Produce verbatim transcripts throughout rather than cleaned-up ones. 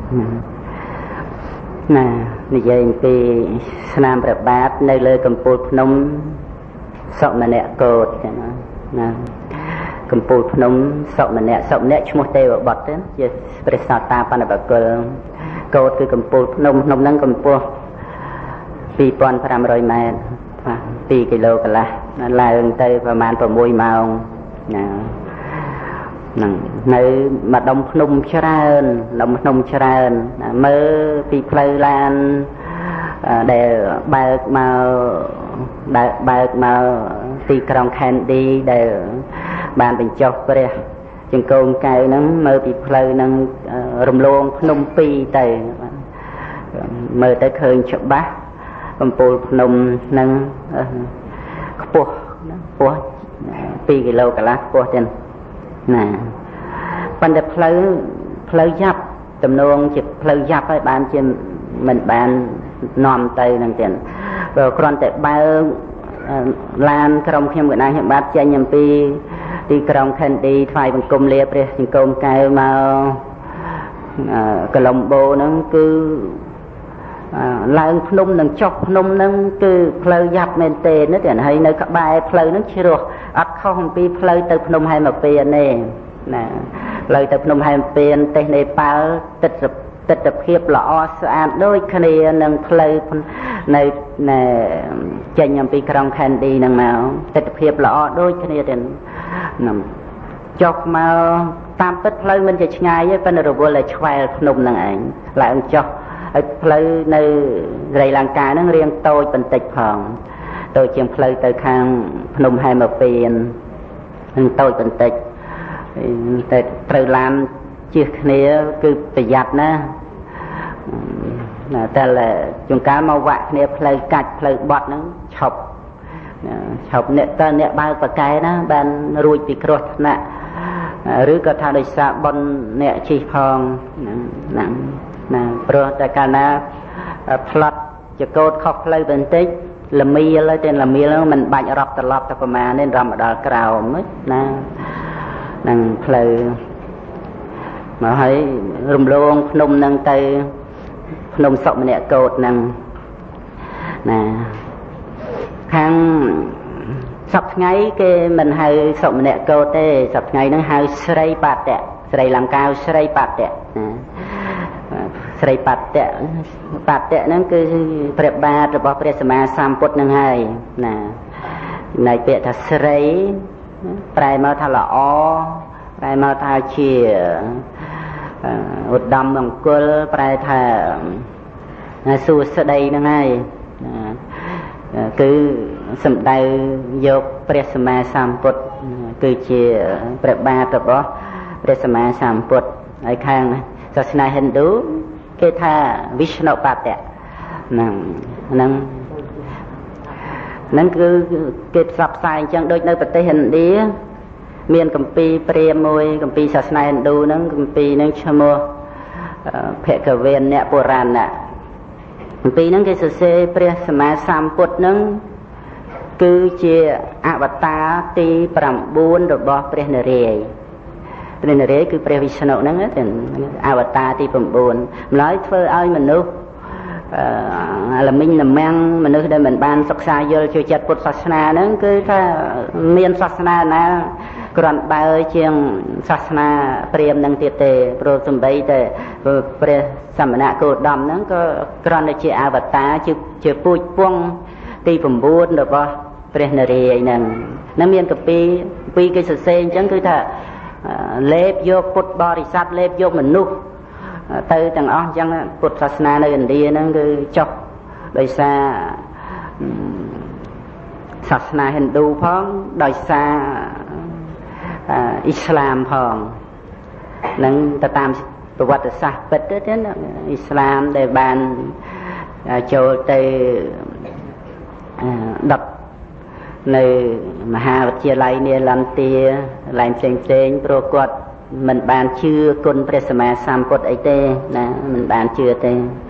nè như vậy thì nam bạc bát nơi lời cầm pul nông sọ mà nè cột nè cầm pul nông sọ mà nè sọ nè chung một tê vào bọt đấy giờ bây giờ ta pan là bạc cột cộtคือcầm pul nông nông năng cầm pulปีปอนพรำรอยมาปีกิโลกันละลายเตยประมาณประมวยมานะนั่งในมาดมพนมเชรานดมพนมเชรานเมื่อปีเพลลานเดี๋ยวใบมาใบมาตีกรองแคนดีเดี๋ยวบานเป็นจอกไปเลยจึงโกงไก่นั้นเมื่อปีเพลนั้นรวมลงพนมปีเตยเมื่อได้เคยฉบับcầm pul nông nâng cua cua pi cái lâu cả lá cua trên nè ban đêm phơi phơi giáp tầm nông chỉ phơi giáp ấy bán trên mình bán nòm tây năng tiền rồi còn tại ba lan trong khi người ta hiện bát chơi nhầm pi đi trong khen đi phải bằng công liệp đi những công cái mà cái lồng bồ nó cứ lại nông nâng chọc nông nâng cứ phơi giáp men tê nó tiền hay nơi các bài phơi nó chưa được ắt không pi phơi từ nông hay mà pi này nè lời từ nông hay pi tê này pa tết tết tập hiệp lọ sạch đôi khi nâng phơi này nè chơi nhầm pi trong khen đi nâng màu tết tập hiệp lọ đôi khi tiền nằm chọc mà tam tết phơi mình chỉ ngay với bên rồi là choai nông nâng ảnh lại ông chọc phơi nơi rầy làng cá nó riêng tôi bình tịch phòng tôi chiếm phơi từ khang nông hai một tiền tôi bình tịch từ làm chiếc này cứ bị giặt nữa ta là chúng cá mau vạ này phơi cạch phơi bọt nó chọc chọc nè ta nè bao và cái đó ban ruồi bị cột nè rứa có thao đời xa bon nè chi phòng nặng nè pro tại cả na plot cho code khóc lấy bên tích là mi lấy tên là mi nó mình bạch rập tập lọp tập mà nên rầm ở đó cào mất nè năng play mà thấy rùm luôn nông năng tay nông sọ mình nè code năng nè khang sập ngay cái mình hay sọ mình nè code tê sập ngay nó hay sray bạt đẻ sray làm cao sray bạt đẻ sray bạt đẻ bạt đẻ nó cứ prep ba rồi bỏ prep sama samput năng hay nè này bịa thật sray prai mà thà là o prai mà thà chìa ụt đầm bằng côn prai thà su sơ đây năng hay cứ sầm đầy vô prep sama samput cứ chìa prep ba rồi bỏ prep sama samput ở khangศาสนาฮินดูcái tha Vishnu Bát đẻ năng năng năng cứ cái sập sai chẳng đôi nơi bát hình đi miền Cẩm Pi Prem môi Cẩm Piศาสนาฮินดูnăng Cẩm Pi năng châm mô phệ cờ ven nè bồ ran nè Cẩm Pi năng cái sự se Prem Sama Samput năng cứ chia avatar ti pram buôn rồi bỏ Prem nề nên là đấy cứ previsional nó hết avatar thì phẩm buồn nói phơi ai mình nước là mình làm mang mình nước đây mình ban sắc xa vô cho chặt Phật sát na nó cứ ta miền sát na na còn ba chiang sát na prem năng tiệt tề pro sum bay tề pre samana cô đầm nó có còn là chỉ avatar chứ chưa pui puông thì phẩm buồn rồi bỏ prenary này nó miền cà pi pi cái sự sen chẳng cứ ta lép vô Phật bò thì sát lép vô mình nụ từ tầng ó chẳng Phật sát na nơi gần đi nó cứ chọc đời xa sát na Hindu phong đời xa Islam phong nâng ta tamประวัติศาสตร์ปิดđó thế Islam để bàn cho tới đập nơi mà hà chia lại nè làm tia làm sen sen pro quật mình bàn chưa côn presma samput ấy tê nè mình bàn chưa tê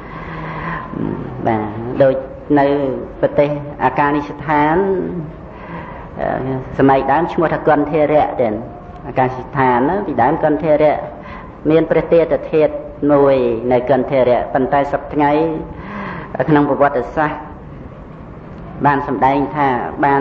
và đôi nơi vật tê Afghanistan sớm nay đám chúng ta cần theo rẽ đến Afghanistan nó bị đám cần theo rẽ miền Pretia Tet មួយនៅកិនធរៈប៉ុន្តែសប្តាហ៍ក្នុងប្រវត្តិសាស្ត្របានសម្ដែងថាបាន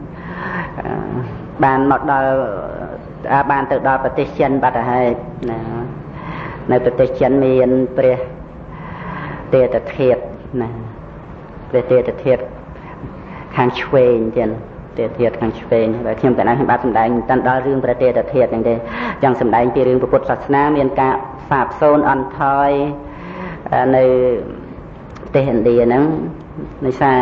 បានមកដល់បានទៅដល់ប្រទេសចិនបាត់ហើយណានៅប្រទេសចិនមានព្រះទេតធាតុណាព្រះទេតធាតុខាងឆ្វេងទៀតទេតធាតុខាងឆ្វេងហើយខ្ញុំកណ្ដាលខ្ញុំបានសម្ដែងតាន់ដល់រឿងព្រះទេតធាតុហ្នឹងទេចង់សម្ដែងពីរឿងពុទ្ធសាសនាមានការសាបសូន្យអន់ថយនៅប្រទេសឥណ្ឌាហ្នឹងដោយសារ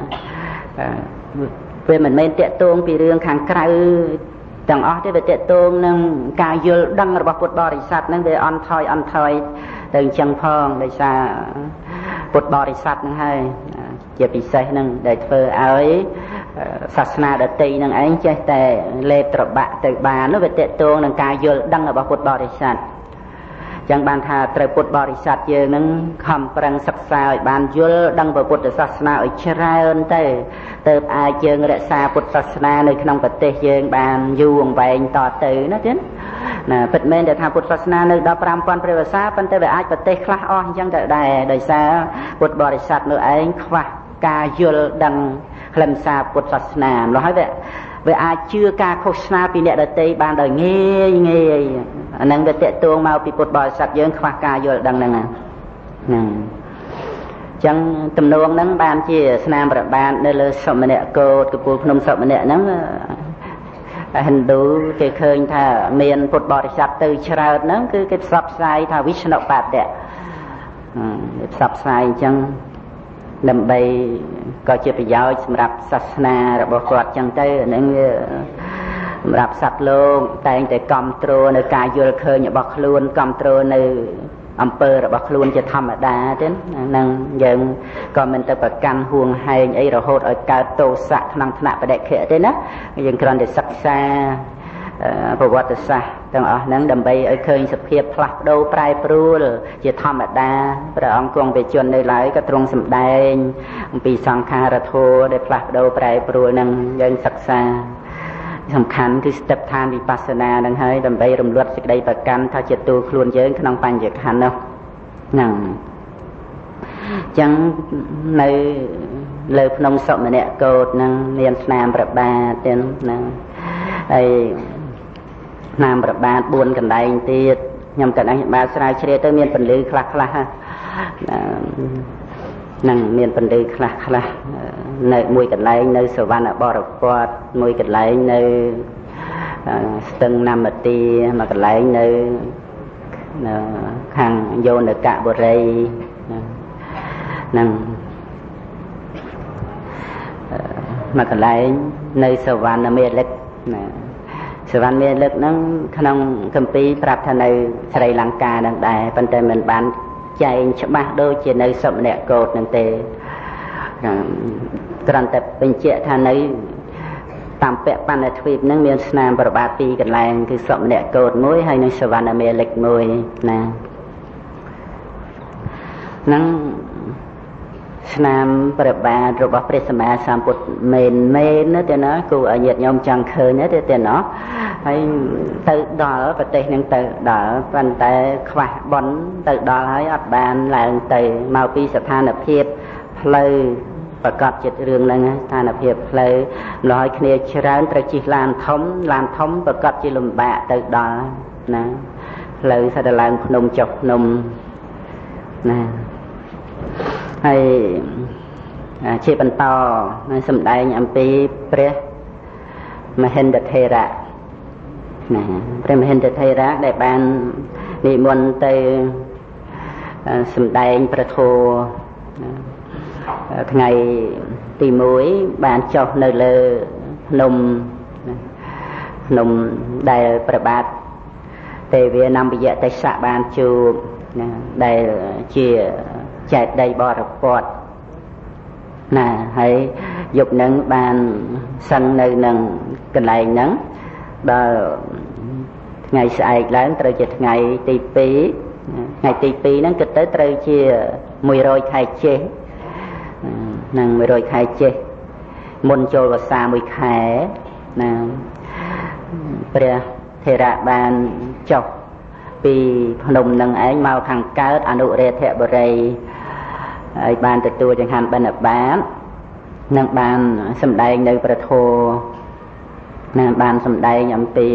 វាមិនមែនតាក់ទងពីរឿងខាងក្រៅទាំងអស់ទេវាតាក់ទងនឹងការយល់ដឹងរបស់ពុទ្ធបរិស័ទហ្នឹងវាអន់ថយអន់ថយទៅអញ្ចឹងផងដោយសារពុទ្ធបរិស័ទហ្នឹងហើយជាពិសេសហ្នឹងដែលធ្វើឲ្យសាសនាដទៃហ្នឹងឯងចេះតែលេបត្របាក់ទៅបាននោះវាតាក់ទងនឹងការយល់ដឹងរបស់ពុទ្ធបរិស័ទចឹងបានថាត្រូវពុទ្ធបរិស័ទយើងនឹងខំប្រឹងសិក្សាឲ្យបានយល់ដឹងពុទ្ធសាសនាឲ្យច្រើនទៅទើបអាចយើងរក្សាពុទ្ធសាសនានៅក្នុងប្រទេសយើងបានយូរអង្វែងតទៅណាទៀតណាពិតមែនតែថាពុទ្ធសាសនានៅដល់ប្រាំពាន់ព្រះវស្សាប៉ុន្តែវាអាចប្រទេសខ្លះអស់អញ្ចឹងទៅដែរដោយសារពុទ្ធបរិស័ទនៅឯងខ្វះការយល់ដឹងខ្លឹមសារពុទ្ធសាសនាម្ល៉េះហើយវាវាអាចជឿការឃោសនាពីអ្នកដទៃបានដោយងាយងាយអានឹងវាតេតួងមកពីពុទ្ធបរិស័ទយើងខ្វះការយល់ដឹងហ្នឹងហ្នឹងអញ្ចឹងទំនួងហ្នឹងបានជាស្នាមប្របាទនៅលើសមណគោតកពូលភ្នំសមណហ្នឹងហិណ្ឌូគេឃើញថាមានពុទ្ធបរិស័ទទៅច្រើនហ្នឹងគឺគេផ្សព្វផ្សាយថាវិស្ណុបាទៈផ្សព្វផ្សាយអញ្ចឹងដើម្បីក៏ជាប្រយោជន៍សម្រាប់សាសនារបស់គាត់ចឹងទៅហ្នឹងវាសម្រាប់សត្វលោកតែងតែគ្រប់គ្រងនៅការយល់ឃើញរបស់ខ្លួនគ្រប់គ្រងនៅអំពើរបស់ខ្លួនជាធម្មតាទេហ្នឹងយើងក៏មិនទៅប្រកាន់ហួងហែងអីរហូតឲ្យកើតទោសៈក្នុងថ្នាក់បដិខៈទេណាយើងគ្រាន់តែសិក្សាប្រវត្តិសាស្ត្រទាំងអស់ហ្នឹងដើម្បីឲ្យឃើញសភាពផ្លាស់ប្ដូរប្រែប្រួលជាធម្មតាព្រះអង្គគង់វិជននៅឡើយក៏ទ្រង់សម្ដែងអំពីសង្ខារធម៌ដែលផ្លាស់ប្ដូរប្រែប្រួលហ្នឹងយើងសិក្សាសំខាន់គឺស្ទេបឋានវិបស្សនាហ្នឹងហើយដើម្បីរំលត់សេចក្តីប្រកាន់ថាជាទូខ្លួនយើងក្នុងបញ្ញខណ្ឌនោះហ្នឹងអញ្ចឹងនៅលើភ្នំសមណគោតហ្នឹងមានស្នាមព្រះបាទទៀតហ្នឹងហើយស្នាមព្រះបាទបួនកន្លែងទៀតខ្ញុំកណ្ដាលបាទស្រាវជ្រាវទៅមានពន្លឺខ្លះខ្លះហ្នឹងមានពន្លឺខ្លះខ្លះនៅមួយកន្លែងនៅសវណ្ណបរពតមួយកន្លែងនៅស្ទឹងណាមទាមួយកន្លែងនៅខាងយោនកបុរីហ្នឹងមួយកន្លែងនៅសវណ្ណមេលិកណាសវណ្ណមេលិកហ្នឹងក្នុងគម្ពីរប្រាប់ថានៅស្រីលង្កាហ្នឹងដែរប៉ុន្តែមិនបានចែងច្បាស់ដូចជានៅសមណគោតហ្នឹងទេគ្រាន់តែបញ្ជាក់ថានៅតាមពៈបណ្ឌទ្វីបហ្នឹងមានស្នាមប្របាទពីរកន្លែងគឺសមណគោតមួយហើយនិងសវណ្ណមេលិកមួយណាហ្នឹងស្នាមព្រះបាទរបស់ព្រះសម្មាសម្ពុទ្ធមែនមែនណាទេណាគូឲ្យញាតិញោមចង់ឃើញណាទេទេណាហើយទៅដល់ប្រទេសនឹងទៅដល់ប៉ុន្តែខ្វះបុណ្យទៅដល់ហើយអត់បានឡើងទៅមកពីស្ថានភាពផ្លូវប្រកបចិត្តរឿងហ្នឹងស្ថានភាពផ្លូវម្ល៉េះឲ្យគ្នាច្រើនត្រូវជិះឡានធំឡានធំប្រកបជាលំបាកទៅដល់ណាផ្លូវស្ទើរឡើងភ្នំចុះភ្នំណាហើយជាបន្តសម្ដែងអំពីព្រះមហិន្ទថេរៈណាព្រះមហិន្ទថេរៈដែលបាននិមន្តទៅសម្ដែងព្រះធម៌ថ្ងៃទីមួយបានចុះនៅលើភ្នំភ្នំដែលព្រះបាទទេវានំវិយតេសៈបានជួបណាដែលជាចេតិយបរិពតណាហើយយប់នឹងបានសឹងនៅនឹងកន្លែងហ្នឹងដល់ថ្ងៃស្អែកឡើងត្រូវជាថ្ងៃទីពីរថ្ងៃទីពីរហ្នឹងគិតទៅត្រូវជាមួយរយខែចេសនឹងមួយរយខែចេសមុនចូលវស្សាមួយខែណាព្រះថេរៈបានចុះពីភ្នំនឹងឯងមកខាងកើតអនុរាធបរិយហើយបានទទួលចង្ហាន់បិណ្ឌបាតនឹងបានសម្ដែងនៅព្រះធម៌នឹងបានសម្ដែងអំពី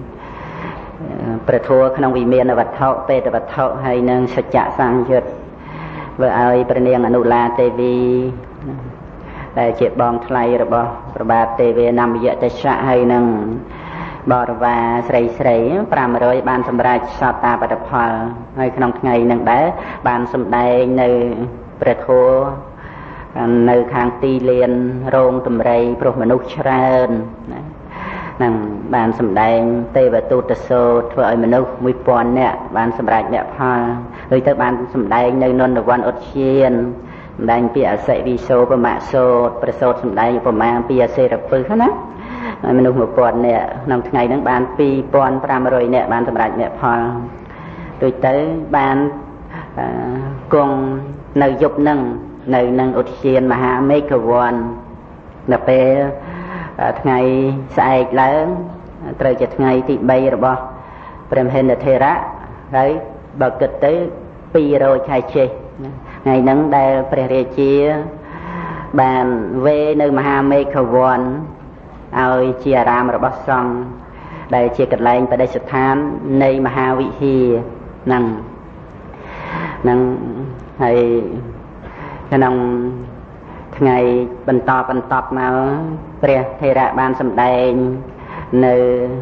ព្រះធម៌ក្នុងវិមានវត្ថុបេតវត្ថុហើយនឹងសច្ចៈសង្យុត្តធ្វើឲ្យព្រះនាងអនុឡាទេវីដែលជាបងថ្លៃរបស់ព្រះបាទទេវេនមយតេសៈហើយនឹងបរិវារស្រីស្រីប្រាំរយបានសម្រេចសតតាបត្តផលហើយក្នុងថ្ងៃនឹងដែរបានសម្ដែងនៅព្រះធម៌នៅខាងទីលានរោងតម្រៃព្រោះមនុស្សច្រើនណានឹងបានសម្ដែងទេវទូតសោតធ្វើឲ្យមនុស្សមួយពាន់នាក់បានសម្រេចមគ្គផលហើយទៅបានសម្ដែងនៅនន្តវណ្ណឧទ្យានសម្ដែងពីអសិវិសោបមសោតប្រសោតសម្ដែងឧបមាពីអសេរពឹសណាមនុស្សមួយពាន់នាក់ក្នុងថ្ងៃហ្នឹងបានពីរពាន់ប្រាំរយនាក់បានសម្រេចមគ្គផលដូចទៅបានគង់នៅយប់ហ្នឹងនៅនឹងឧទ្យានមហាមេឃវ័នដល់ពេលថ្ងៃស្អែកឡើងត្រូវជាថ្ងៃទីបីរបស់ព្រះមហេន្ទថេរៈហើយបើគិតទៅពីររយខែចេះថ្ងៃហ្នឹងដែលព្រះរាជាបានវេនៅមហាមេឃវ័នឲ្យជាអារាមរបស់សង្ឃដែលជាកន្លែងបដិស្ថាននៃមហាវិហារហ្នឹងហ្នឹងហើយក្នុងថ្ងៃបន្តបន្តមកព្រះថេរៈបានសម្ដែងនៅ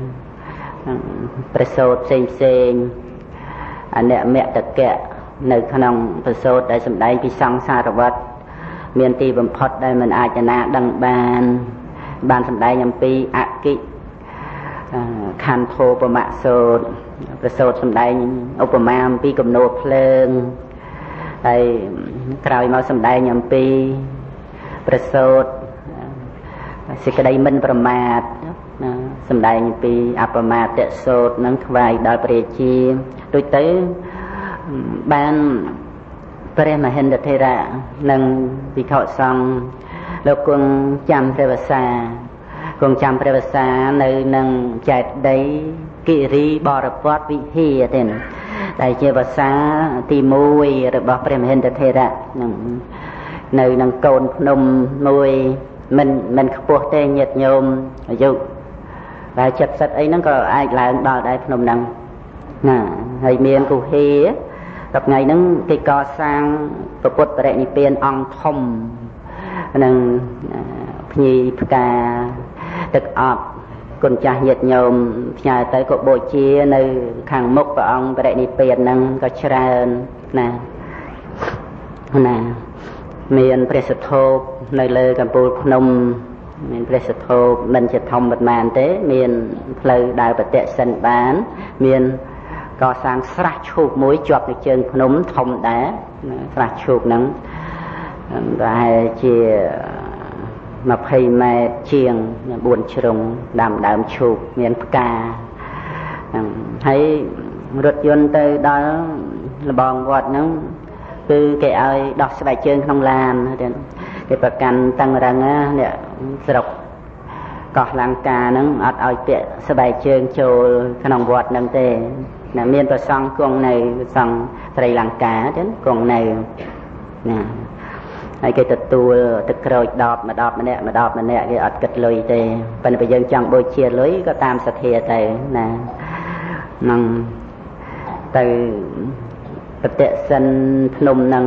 ប្រសូតផ្សេងផ្សេងអនិមតកៈនៅក្នុងប្រសូតដែលសម្ដែងពីសង្សារវត្តមានទីបំផុតដែលមិនអាចណាដឹងបានបានសម្ដែងអំពីអកិខន្ធោបមសូតប្រសូតសម្ដែងឧបមាអំពីគំនោភ្លើងហើយក្រោយមកសម្ដែងអំពីប្រសូតសេចក្តីមិនប្រមាទសម្ដែងអំពីអបមាទសូតនឹងថ្វាយដល់ព្រះរាជាដូចទៅបានព្រះមហេន្ទថេរៈនិងភិក្ខុសង្ឃលោកគង់ចាំព្រះវស្សាគង់ចាំព្រះវស្សានៅនឹងចេតិយគិរីបរពតវិហារទេដែលជាវស្សាទីមួយរបស់ព្រះមហេន្ទថេរៈនឹងនៅនឹងកូនភ្នំមួយមិនមិនខ្ពស់ទេញាតិញោមអាយុតែចិត្តសិតអីហ្នឹងក៏អាចឡើងដល់ដែរភ្នំហ្នឹងណាហើយមានគុហេដល់ថ្ងៃហ្នឹងគេកសាងពុទ្ធបរិនិព្វានអង្គធំនឹងភ្ញីផ្កាទឹកអប់គុណចាស់ញាតិញោមផ្ញើទៅក៏បូជានៅខាងមុខព្រះអង្គបរិនិព្វានហ្នឹងក៏ច្រើនណាណាមានព្រះសទ្ធោបនៅលើកំពូលភ្នំមានព្រះសទ្ធោបមិនជាធំប៉ុន្មានទេមានផ្លូវដើរប្រតិសិនបានមានកសាងស្រះឈូកមួយជាប់នៅជើងភ្នំធំដែរស្រះឈូកហ្នឹងប្រហែលជាยี่สิบម៉ែត្រជាងបួនជ្រុងដាំដើមឈូកមានផ្កាហើយរថយន្តទៅដល់លបងវត្តហ្នឹងគឺគេឲ្យដោះស្បែកជើងក្នុងឡានគេប្រកាន់តឹងរឹងនេះស្រុកកោះលង្កាហ្នឹងអត់ឲ្យពាក់ស្បែកជើងចូលក្នុងវត្តហ្នឹងទេណាមានប្រសង់គង់នៅប្រសង់ស្រីលង្កាទេគង់នៅណាហើយគេទទួលទឹកក្រូចដបម្ដបម្នាក់ម្ដបម្នាក់គេអត់គិតលុយទេប៉ុន្តែបើយើងចង់បូជាលុយក៏តាមសទ្ធាទៅណានឹងទៅប្រតិសិនភ្នំនឹង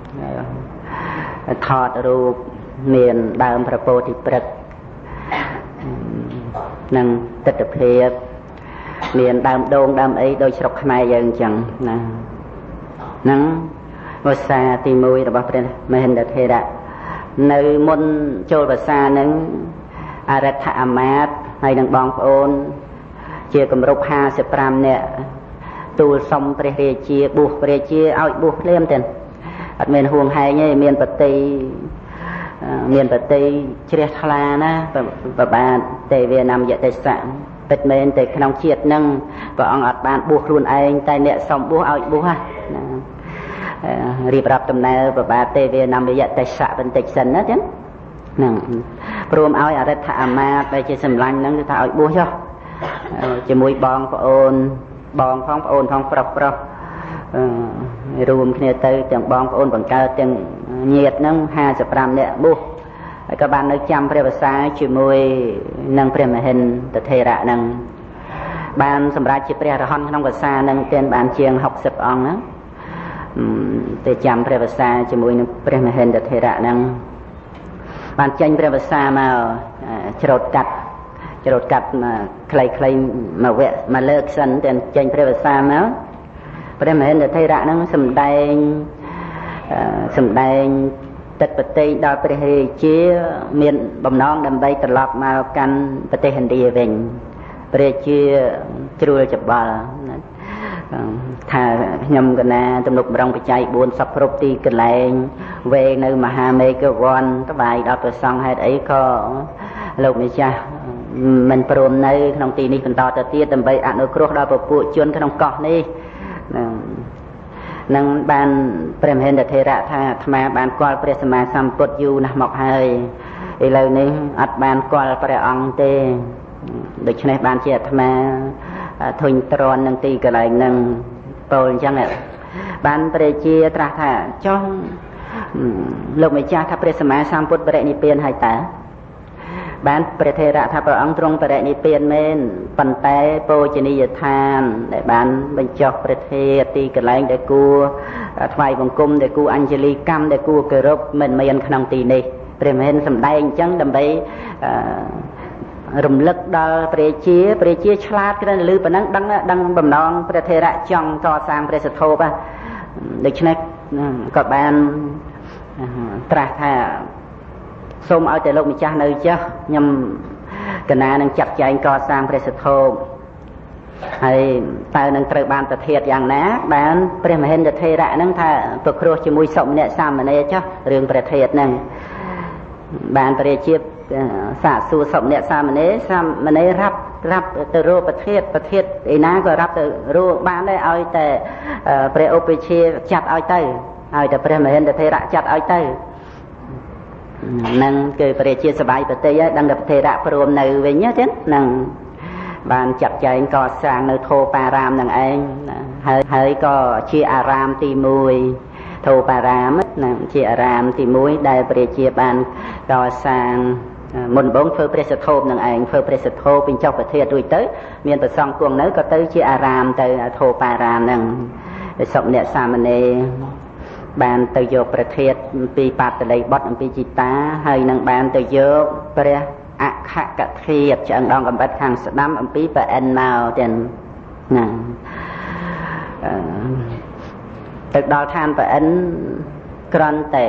ថតរូបមានដើមព្រះពោធិព្រឹក្សនឹងទិដ្ឋភាពមានដើមដូងដើមអីដូចស្រុកខ្មែរយើងអញ្ចឹងណាហ្នឹងវស្សាទីមួយរបស់ព្រះមហេន្ទថេរៈនៅមុនចូលវស្សានឹងអរិ ដ្ឋអាមាត្យហើយនឹងបងប្អូនជាគម្រប់ห้าสิบห้าនាក់ទូលសុំព្រះរាជាបួសព្រះរាជាឲ្យបួសភ្លាមទេអត់មានហួងហែងទេមានបតីមានបតីជ្រះថ្លាណាប្របាទទេវេនមយតេសៈពិតមែនតែក្នុងជាតិនឹងព្រះអង្គអត់បានបួសខ្លួនឯងតែអ្នកសុំបួសឲ្យបួសណារៀបរាប់ដំណើរប្របាទទេវេនមយតេសៈបន្តិចសិនណាចឹងហ្នឹងព្រមឲ្យអរិ ដ្ឋអាមាត្យដែលជាសម្លាញ់ហ្នឹងគឺថាឲ្យបួសចុះជាមួយបងប្អូនបងផងប្អូនផងប្រុសប្រុសរួមគ្នាទៅទាំងបងប្អូនបង្កើតទាំងញាតិហ្នឹងห้าสิบห้าនាក់បួសហើយក៏បាននៅចាំព្រះវស្សាជាមួយនឹងព្រះមហិន្ទថេរៈហ្នឹងបានសម្រាប់ជាព្រះរហន្តក្នុងវស្សាហ្នឹងទានបានជាងhọpសិបអង្គហ្នឹងទៅចាំព្រះវស្សាជាមួយនឹងព្រះមហិន្ទថេរៈហ្នឹងបានចេញព្រះវស្សាមកច្រូតកាត់ច្រូតកាត់មកខ្លីៗមកវគ្គមកលើកសិនទៅចេញព្រះវស្សាមកព្រះមហិន្ទថេរៈហ្នឹងសម្ដែងសម្ដែងទឹកប្រទេសដល់ព្រះរាជាមានបំណងដើម្បីត្រឡប់មកកាន់ប្រទេសឥណ្ឌាវិញព្រះរាជាជ្រួលច្បល់ថាខ្ញុំកណាទំនុកម្រងបច្ច័យបួនសពគ្រប់ទីកន្លែងវេនៅមហាមេកវ័នថ្វាយដល់ព្រះសង្ឃហេតុអីក៏លោកម្ចាស់មិនព្រមនៅក្នុងទីនេះបន្តទៅទៀតដើម្បីអនុគ្រោះដល់ពពួកជនក្នុងកោះនេះនឹងបានព្រះមហិន្ទថេរៈថាអាត្មាបានគាល់ព្រះសម្មាសម្ពុទ្ធយូរណាស់មកហើយឥឡូវនេះអត់បានគាល់ព្រះអង្គទេដូច្នេះបានជាអាត្មាធុញទ្រាន់នឹងទីកន្លែងហ្នឹងពោលអញ្ចឹងបានព្រះជាត្រាស់ថាចុះលោកម្ចាស់ថាព្រះសម្មាសម្ពុទ្ធបរិនិព្វានហើយតើបានព្រះថេរៈថាព្រះអង្គទ្រង់បរិនិព្វានមែនប៉ុន្តែពោជនីយដ្ឋានដែលបានបញ្ចុះព្រះធាតុទីកន្លែងដែលគួរថ្វាយបង្គំដែលគួរអញ្ជលីកម្មដែលគួរគោរពមិនមានក្នុងទីនេះព្រះមហិន្ទសម្ដែងអញ្ចឹងដើម្បីរំលឹកដល់ព្រះជាព្រះជាឆ្លាតគ្រាន់តែឮប៉ុណ្ណឹងដឹងដឹងបំណងព្រះថេរៈចង់កសាងព្រះសធោបដូច្នេះក៏បានត្រាស់ថាសូមឲ្យតែលោកម្ចាស់នៅចុះខ្ញុំកណានឹងចាត់ចែងកសាងព្រះសធោបហើយតើនឹងត្រូវបានប្រធាតយ៉ាងណាបានព្រះមហិន្ទថេរៈហ្នឹងថាប្រគ្រោះជាមួយសុម្នាក់សាមណេរចុះរឿងប្រធាតហ្នឹងបានព្រះជាសាកសួរសុម្នាក់សាមណេរសាមណេររាប់រាប់ទៅរកប្រធាតប្រធាតឯណាក៏រាប់ទៅរកបានដែរឲ្យតែព្រះឧបជាចាត់ឲ្យទៅឲ្យតែព្រះមហិន្ទថេរៈចាត់ឲ្យទៅនឹងគឺព្រះជាសបាយប្រតិយដឹងតែប្រធេរៈព្រមនៅវិញទេនឹងបានចាត់ចែងកសាងនៅធោបារាមនឹងឯងហើយហើយក៏ជាអារាមទីមួយធោបារាមណាជាអារាមទីមួយដែលព្រះជាបានកសាងមុនបងធ្វើព្រះសធោបនឹងឯងធ្វើព្រះសធោបបញ្ចុះប្រធាតរួចទៅមានប្រសង់គង់នៅក៏ទៅជាអារាមទៅធោបារាមនឹងសុម្នាក់សាមណេរបានទៅយកប្រធាតពីបាតលីបុត្រអំពីជីតាហើយនឹងបានទៅយកព្រះអខកធាតឆ្អឹងដងកំបិតខាងស្ដាំអំពីប្រអិនមកទាំងណាទៅដល់ឋានប្រអិនក្រន់តែ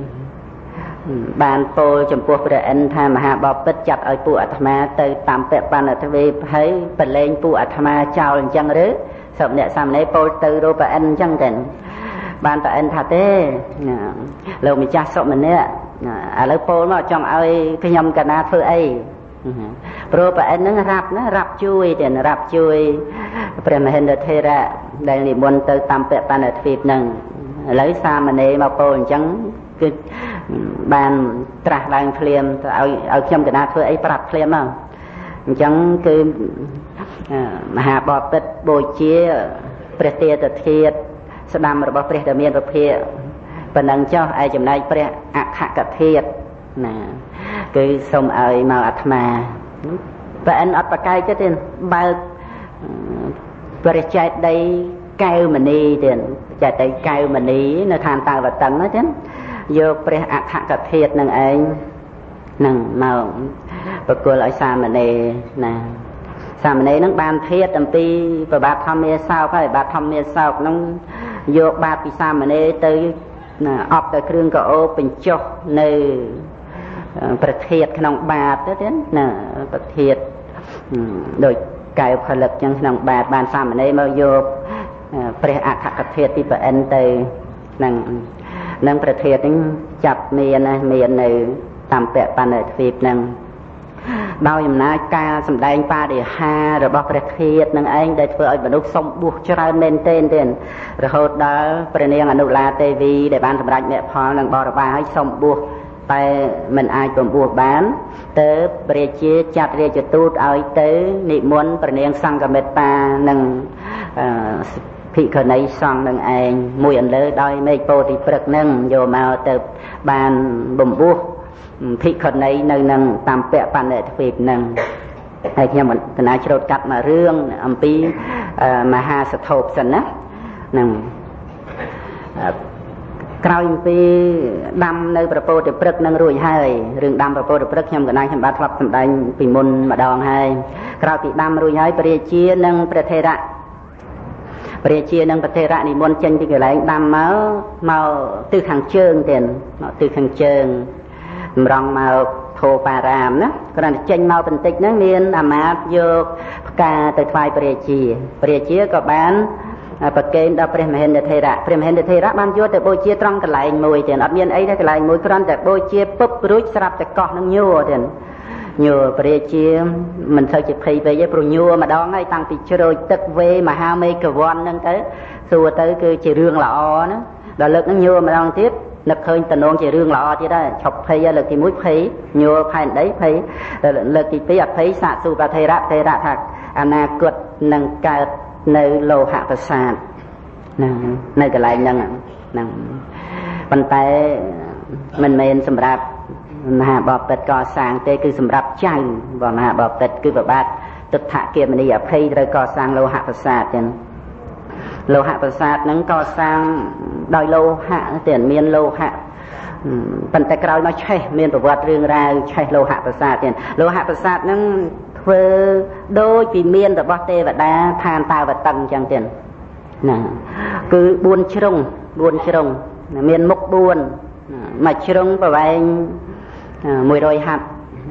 បានពោលចំពោះព្រះអិនថាមហាបពិតចាត់ឲ្យពួកអាត្មាទៅតាមពបណ្ឌទ្វេភ័យប្រឡែងពួកអាត្មាចោលអញ្ចឹងឬសុម្នាក់សាមណេរពោលទៅរកព្រះអិនអញ្ចឹងទៅបានព្រះអិនថាទេលោកម្ចាស់សុម្នាក់ឥឡូវពោលមកចង់ឲ្យខ្ញុំកណាធ្វើអីព្រោះព្រះអិនហ្នឹងរាប់ណារាប់ជួយទេរាប់ជួយព្រះមហិន្ទថេរៈដែលនិមន្តទៅតាមពបណ្ឌទ្វេហ្នឹងឥឡូវសាមណេរមកពោលអញ្ចឹងគឺបានត្រាស់ឡើងភ្លាមទៅឲ្យឲ្យខ្ញុំកណាធ្វើអីប្រាប់ភ្លាមមកអញ្ចឹងគឺមហាបពិតបូជាព្រះទេតធាតុស្ដាំរបស់ព្រះដែលមានពភាប៉ុណ្ណឹងចុះឯចំណែកព្រះអខកធាតុណាគឺសូមឲ្យមកអាត្មាព្រះអិនអត់ប្រកែកទេបើកព្រះចេតិយកែវមณีទៀតចេតិយកែវមณีនៅឋានតាវតឹងហ្នឹងយកព្រះអខកធាតុនឹងឯងនឹងមកប្រគល់ឲ្យសាមណេរណាសាមណេរនឹងបានធាតុអំពីប្របាទធម្មាសោកហើយបាទធម្មាសោកនឹងយកបាតពីសាមណេរទៅអប់ទៅគ្រឿងកោអូបញ្ចុះនៅប្រធាតក្នុងបាតទៅទៀតណាប្រធាតដូចកែវផលិតចឹងក្នុងបាតបានសាមណេរមកយកព្រះអខកធាតុពីព្រះអិនទៅនឹងនឹងប្រធាតហ្នឹងចាប់មានណាមាននៅតាមពបណ្ឌទ្វេហ្នឹងដោយអំណាចការសម្ដែងបរិហារបស់ព្រះធាតុនឹងឯងដែលធ្វើឲ្យមនុស្សសុំបួសច្រើនមែនទែនទេរហូតដល់ព្រះនាងអនុឡាទេវីដែលបានសម្រេចមគ្គផលនឹងបរិវារឲ្យសុំបួសតែមិនអាចបំពោះបានទៅព្រះជាចាត់រាជទូតឲ្យទៅនិមន្តព្រះនាងសង្ឃមេត្តានិងភិក្ខុនីសង្ឃនឹងឯងមួយអន្លើដោយមេឃពោធិព្រឹកនឹងយកមកទៅបានបំពោះភិក្ខុនីនៅនឹងតាមពៈបណ្ឌិតទ្វីបនឹងហើយខ្ញុំកណាជ្រោតកាត់មករឿងអំពីមហាសធោបសិនណានឹងក្រោយអំពីដាំនៅប្រពោធិព្រឹកនឹងរួចហើយរឿងដាំប្រពោធិព្រឹកខ្ញុំកណាខ្ញុំបាទធ្លាប់សម្ដែងពីមុនម្ដងហើយក្រោយពីដាំរួចហើយព្រះរាជានិងព្រះថេរៈព្រះរាជានិងព្រះថេរៈនិមន្តចេញពីកន្លែងដាំមកមកទិសខាងជើងទៀតមកទិសខាងជើងម្រងមកធោបារាមណាគ្រាន់តែចេញមកបន្តិចហ្នឹងមានអាមាត្យយកផ្កាទៅថ្វាយព្រះរាជាព្រះរាជាក៏បានប្រគេនដល់ព្រះមហេន្ទថេរៈព្រះមហេន្ទថេរៈបានយកទៅបូជាត្រង់កន្លែងមួយទៀតអត់មានអីទេកន្លែងមួយគ្រាន់តែបូជាពុបរួចស្រាប់តែកោះនឹងញួរទៀតញួរព្រះរាជាមិនសូវជាភ័យពេកទេព្រោះញួរម្ដងហើយតាំងពីជ្រោចទឹកវេមហាមេឃវ័នហ្នឹងទៅសួរទៅគឺជារឿងល្អណាដល់លើកហ្នឹងញួរម្ដងទៀតនឹកឃើញតំណងជារឿងល្អទៀតដែរឈប់ភ័យលើកទីមួយភ័យញួរផែនដីភ័យលើកទីពីរអភ័យសាកសួរព្រះថេរៈថេរៈថាអនាគតនឹងកើតនៅលោហៈប្រាសាទហ្នឹងនៅកន្លែងហ្នឹងហ្នឹងប៉ុន្តែមិនមែនសម្រាប់មហាបពិតកសាងទេគឺសម្រាប់ចៅរបស់មហាបពិតគឺប្របាទទុដ្ឋគមនីអភ័យត្រូវកសាងលោហៈប្រាសាទចឹងលោហៈប្រាសាទហ្នឹងកសាងដោយលោហៈតែមានលោហៈប៉ុន្តែក្រោយមកឆេះមានប្រវត្តិរឿងរ៉ាវឆេះលោហៈប្រាសាទទៀតលោហៈប្រាសាទហ្នឹងធ្វើដូចពីមានរបស់ទេវតាឋានតាវតឹងចឹងទៀតណាគឺបួនជ្រុងបួនជ្រុងមានមុខបួនមួយជ្រុងប្រវែងមួយរយហត្ថ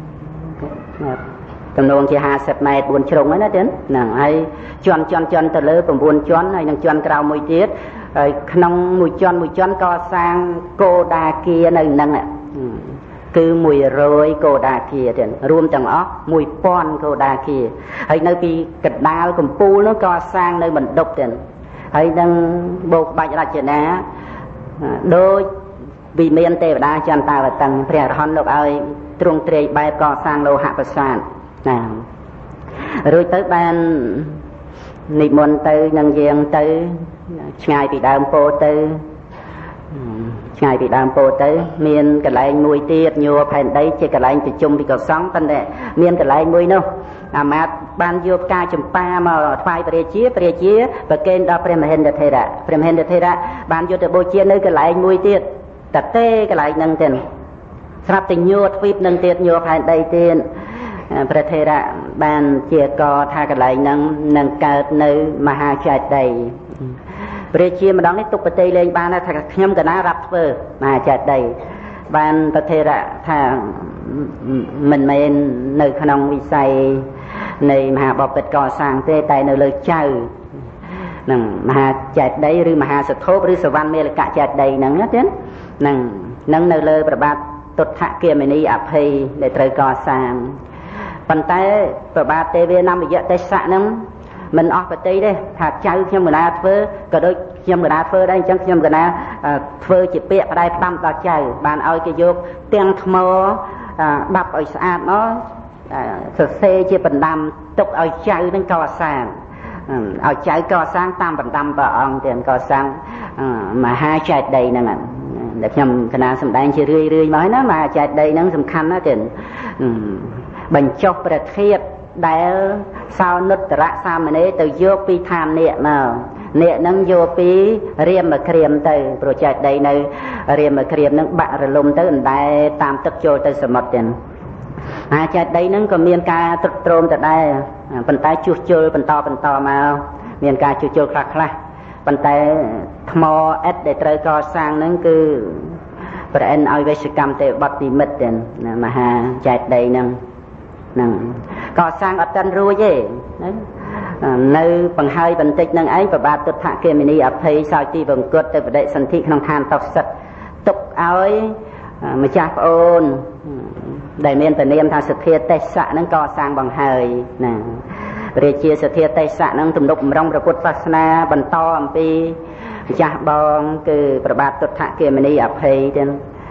ចំនួនជាห้าสิบម៉ែត្របួនជ្រុងហ្នឹងណាទៀតហ្នឹងហើយជាន់ជាន់ជាន់ទៅលើ9ជាន់ហើយនឹងជាន់ក្រោមមួយទៀតហើយក្នុងមួយជាន់មួយជាន់ក៏សាងគោដាគានៅហ្នឹងគឺមួយរយគោដាគាទៀតរួមទាំងអស់មួយពាន់គោដាគាហើយនៅពីកណ្ដាលកំពូលនោះក៏សាងនៅបណ្ឌុបទៀតហើយនឹងបូកបាច់រចនាដោយវិមានទេវតាចន្ទតាវតឹងព្រះអរហន្តលោកឲ្យទ្រង់ទ្រាយបែបក៏សាងលោហៈប្រាសាទណារួចទៅបាននិមន្តទៅនឹងយាងទៅឆ្ងាយពីដើមពោធិ៍ទៅឆ្ងាយពីដើមពោធិ៍ទៅមានកន្លែងមួយទៀតញួរផែនដីជាកន្លែងប្រជុំពីកសង្ឃប៉ុន្តែមានកន្លែងមួយនោះអាមាត្យបានយកផ្កាចម្ប៉ាមកថ្វាយព្រះរាជាព្រះរាជាប្រគេនដល់ព្រះមហេន្ទថេរៈព្រះមហេន្ទថេរៈបានយកទៅបូជានៅកន្លែងមួយទៀតតទេកន្លែងហ្នឹងទៀតស្រាប់តែញួរទ្វីបនឹងទៀតញួរផែនដីទៀតព្រះថេរៈបានជាកថាកន្លែងហ្នឹងនឹងកើតនៅមហាចេតិយព្រះជាម្ដងនេះទុកប្រតិលេងបានថាខ្ញុំកណារាប់ធ្វើមហាចេតិយបានព្រះថេរៈថាមិនមែននៅក្នុងវិស័យនៃមហាបពិតកសាងទេតែនៅលើចៅនឹងមហាចេតិយឬមហាសធោបឬសវណ្ណមេលកចេតិយហ្នឹងណាទៀតនឹងនឹងនៅលើព្រះបាទទុដ្ឋគមនីអភ័យដែលត្រូវកសាងប៉ុន្តែព្រះបាទទេវានមយៈទេសៈហ្នឹងមិនអស់ប្រតិទេថាចៅខ្ញុំកណាធ្វើក៏ដូចខ្ញុំកណាធ្វើដែរអញ្ចឹងខ្ញុំកណាធ្វើជាពាក្យផ្ដែផ្ដាំដល់ចៅបានឲ្យគេយកទាំងថ្មដាប់ឲ្យស្អាតមកសរសេរជាបណ្ដាំទុកឲ្យចៅនឹងកសាងឲ្យចៅកសាងតាមបណ្ដាំព្រះអង្គទៀតកសាងមហាចេតិយហ្នឹងដែលខ្ញុំកណាសម្ដែងជារឿយរឿយមកហើយណាមហាចេតិយហ្នឹងសំខាន់ណាស់ទៀតបញ្ចុះព្រះធាតុដែលសោនុត្តរៈសាមណេរទៅយកពីឋាននាគមកនាគហ្នឹងយកពីរាមក្រាមទៅប្រចេតិយនៅរាមក្រាមហ្នឹងបាក់រលំទៅអណ្ដែតាមទឹកចូលទៅសមុទ្រទៀតអាចេតិយហ្នឹងក៏មានការទ្រុឌទ្រោមទៅដែរប៉ុន្តែជួសជុលបន្តបន្តមកមានការជួសជុលខ្លះខ្លះប៉ុន្តែថ្មអិតដែលត្រូវកសាងហ្នឹងគឺព្រះអិនឲ្យវេសកម្មទេវបុត្រនិមិត្តទៀតមហាចេតិយហ្នឹងហ្នឹងកសាងអត់ទាន់រួចទេនៅបង្ហើយបន្តិចនឹងឯងប្របាទទុដ្ឋគមនីអភ័យសោយទីបង្គត់ទៅបដិសន្ធិក្នុងឋានតោសិតទុកឲ្យម្ចាស់ប្អូនដែលមានព្រះនាមថាសទ្ធាទេសៈហ្នឹងកសាងបង្ហើយណាព្រះជាសទ្ធាទេសៈហ្នឹងទំនុកបំរុងព្រះពុទ្ធសាសនាបន្តអំពីម្ចាស់បងគឺប្របាទទុដ្ឋគមនីអភ័យទៀត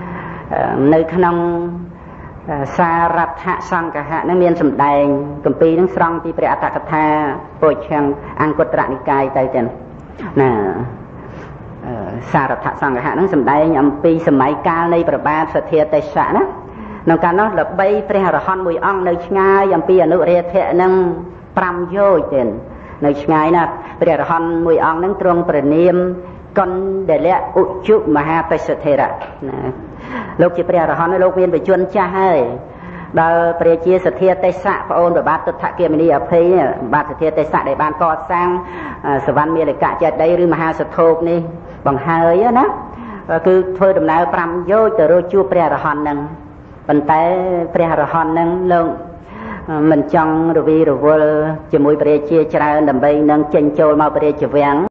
nơi khăn xa rạp hạ sang cả hạ nó miên sầm đài cầm pi nó xong thì phải tạ tha bồi chăng ăn cột rạn cài tay chân nè xa rạp hạ sang cả hạ nó sầm đài nhầm pi sầm máy ca này bờ ba sợi thiệt tay sạ đó nó cả nó là bay phải hà hòn mùi ong nơi ngay nhầm pi ở nơi rìa thiệt nâng pram vô chân nơi ngay nè phải hà hòn mùi ong nâng trung bờ niêm con để lẽ ụ chụp mà ha tay sợi thiệt lúc chỉ bè rồi họ nói lúc viên về chuyên cha hơi đào bè chia sẻ thiệt tay sạ và ôn và bát tất cả kia mình đi ở phía bát thiệt tay sạ để ban co sang sở văn miệt lại cả chợ đây rư mà ha sập thộp đi bằng hơi á đó cứ thôi đầm nào pram vô từ rồi chua bè rồi họ nâng bàn tay bè rồi họ nâng lông mình trong rồi vi rồi vô chỉ mũi bè chia cha đầm bay nâng chân trôi mau bè chia vàng